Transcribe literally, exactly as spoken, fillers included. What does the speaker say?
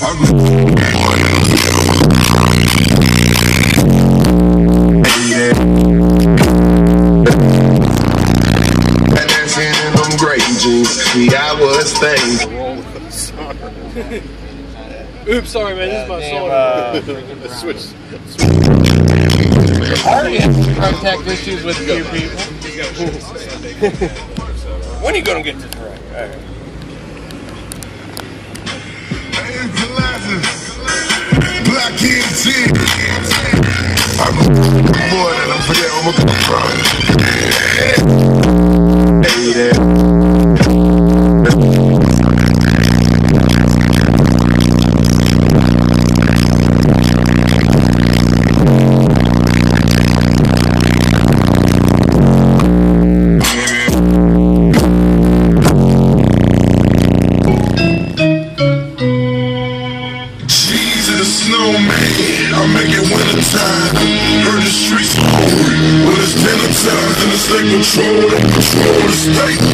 I was thinking. Oops, sorry man, this is my song. Uh, switch. I already have contact issues with a few people. When are you going to get this right? All right. Black kids in. I'm more than I'm forgetting where I'm coming from. Hey there. I make it winter time. Heard the streets hungry. When it's dinner time, then it's like control. They control the state.